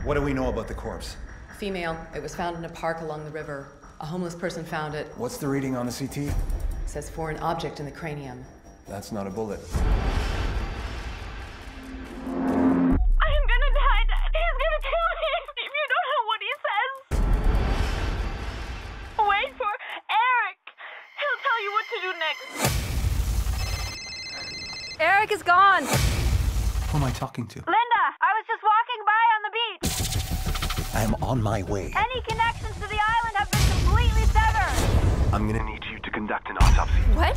What do we know about the corpse? Female. It was found in a park along the river. A homeless person found it. What's the reading on the CT? It says foreign object in the cranium. That's not a bullet. Eric is gone. Who am I talking to? Linda, I was just walking by on the beach. I am on my way. Any connections to the island have been completely severed. I'm gonna need you to conduct an autopsy. What?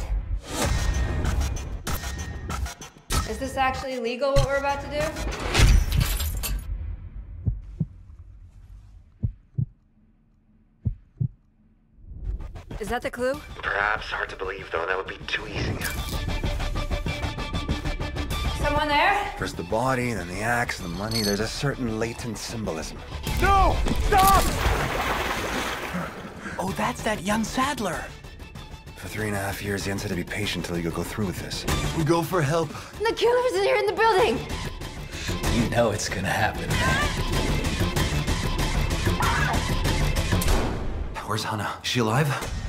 Is this actually legal, what we're about to do? Is that the clue? Perhaps hard to believe, though. That would be too easy. Someone there? First the body, then the axe, the money. There's a certain latent symbolism. No! Stop! Oh, that's that young Sadler. For 3.5 years, Yen said to be patient till you could go through with this. Go for help. The killer's in here in the building! You know it's gonna happen. Where's Hannah? Is she alive?